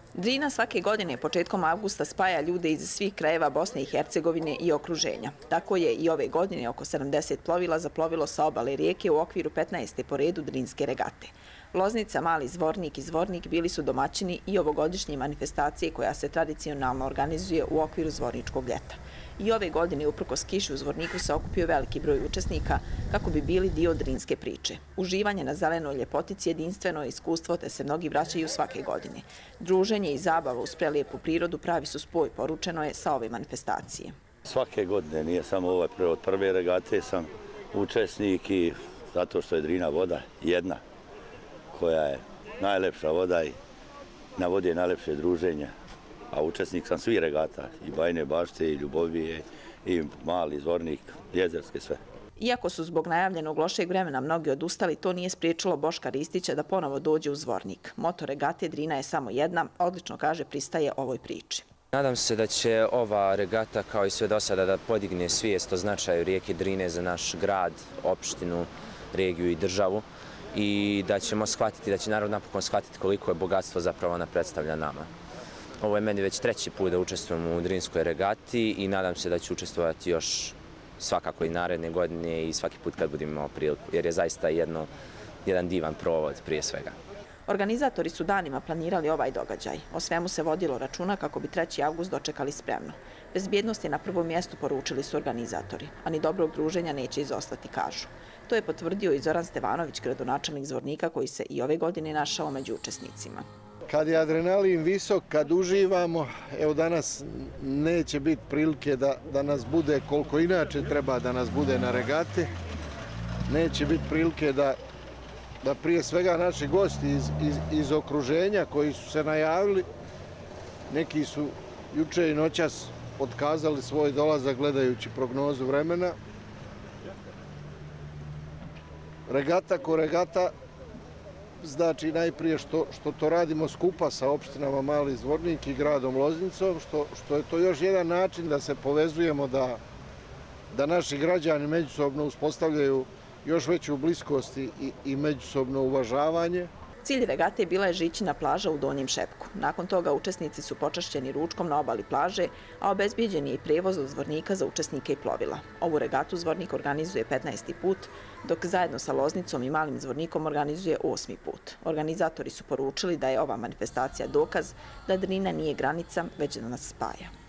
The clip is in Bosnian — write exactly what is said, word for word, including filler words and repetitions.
Drina svake godine početkom avgusta spaja ljude iz svih krajeva Bosne i Hercegovine i okruženja. Tako je i ove godine oko sedamdeset plovila zaplovilo sa obale rijeke u okviru petnaeste po redu Drinske regate. Loznica, Mali Zvornik i Zvornik bili su domaćini i ovogodišnje manifestacije koja se tradicionalno organizuje u okviru Zvorničkog ljeta. I ove godine, uprkos kiši, u Zvorniku se okupio veliki broj učesnika kako bi bili dio Drinske priče. Uživanje na zelenoj ljepotici je jedinstveno iskustvo, te se mnogi vraćaju svake godine. Druženje i zabava uz prelijepu prirodu pravi su spoj, poručeno je sa ove manifestacije. Svake godine, nije samo ovaj od prve regate sam učesnik i zato što je Drina voda jedna koja je najlepša voda i na vodi je najlepše druženje. A učesnik sam svih regata, i Bajne Bašte, i Ljubovije, i Mali Zvornik, Jezerske, sve. Iako su zbog najavljenog lošeg vremena mnogi odustali, to nije spriječilo Boška Ristića da ponovo dođe u Zvornik. Moto regate Drina je samo jedna, odlično kaže, pristaje ovoj priči. Nadam se da će ova regata, kao i sve do sada, da podigne svijest o značaju rijeke Drine za naš grad, opštinu, regiju i državu i da ćemo shvatiti, da će narod napokon shvatiti koliko je bogatstvo zapravo ona predstavlja nama. Ovo je meni već treći put da učestvujem u Drinskoj regati i nadam se da ću učestvovati još svakako i naredne godine i svaki put kad budem imao priliku, jer je zaista jedno, jedan divan provod prije svega. Organizatori su danima planirali ovaj događaj. O svemu se vodilo računa kako bi treći avgust dočekali spremno. Bezbjednost je na prvom mjestu, poručili su organizatori, a ni dobrog druženja neće izostati, kažu. To je potvrdio i Zoran Stevanović, gradonačelnik Zvornika, koji se i ove godine našao među učesnicima. Kad je adrenalin visok, kad uživamo, evo danas neće biti prilike da, da nas bude koliko inače treba da nas bude na regati. Neće biti prilike da, da prije svega naši gosti iz, iz, iz okruženja koji su se najavili, neki su juče i noćas otkazali svoj dolazak gledajući prognozu vremena. Regata ko regata, znači najprije što, što to radimo skupa sa opštinama Mali Zvornik i gradom Loznicom, što, što je to još jedan način da se povezujemo, da, da naši građani međusobno uspostavljaju još veću bliskost i, i međusobno uvažavanje. Cilj regate bila je Žićina plaža u Donjem Šepku. Nakon toga učesnici su počašćeni ručkom na obali plaže, a obezbijeđen je i prevoz od Zvornika za učesnike i plovila. Ovu regatu Zvornik organizuje petnaesti put, dok zajedno sa Loznicom i Malim Zvornikom organizuje osmi put. Organizatori su poručili da je ova manifestacija dokaz da Drina nije granica, već da nas spaja.